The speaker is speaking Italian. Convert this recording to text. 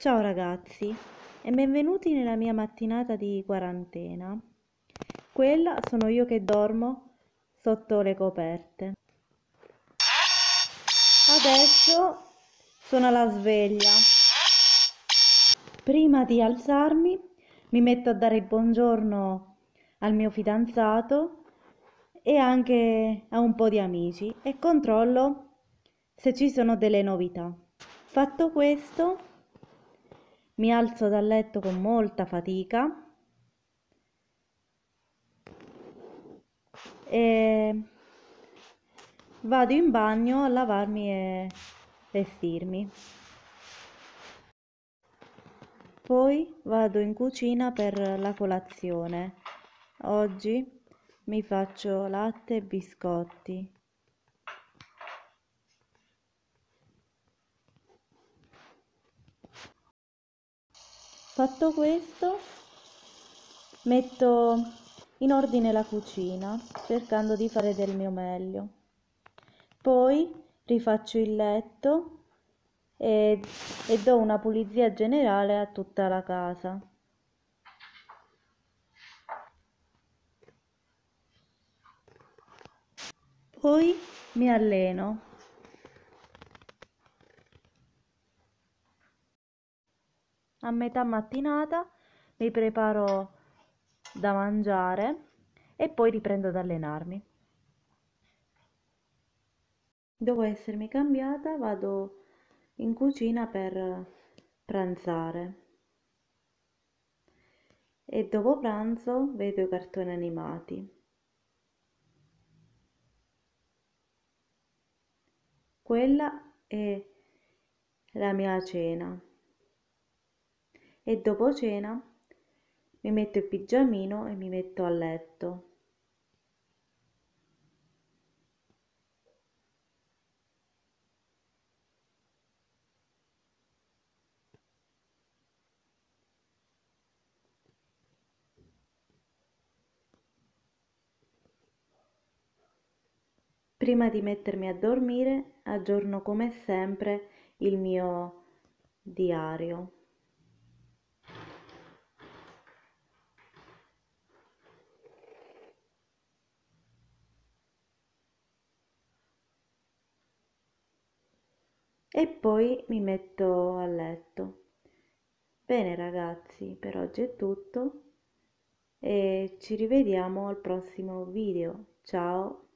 Ciao ragazzi e benvenuti nella mia mattinata di quarantena. Quella sono io che dormo sotto le coperte. Adesso suona la sveglia. Prima di alzarmi mi metto a dare il buongiorno al mio fidanzato e anche a un po' di amici e controllo se ci sono delle novità. Fatto questo, mi alzo dal letto con molta fatica e vado in bagno a lavarmi e vestirmi. Poi vado in cucina per la colazione. Oggi mi faccio latte e biscotti. Fatto questo, metto in ordine la cucina, cercando di fare del mio meglio. Poi rifaccio il letto e do una pulizia generale a tutta la casa. Poi mi alleno. A metà mattinata mi preparo da mangiare e poi riprendo ad allenarmi. Dopo essermi cambiata, vado in cucina per pranzare e dopo pranzo vedo i cartoni animati. Quella è la mia cena e dopo cena mi metto il pigiamino e mi metto a letto. Prima di mettermi a dormire, aggiorno come sempre il mio diario. E poi mi metto a letto. Bene ragazzi, per oggi è tutto e ci rivediamo al prossimo video. Ciao!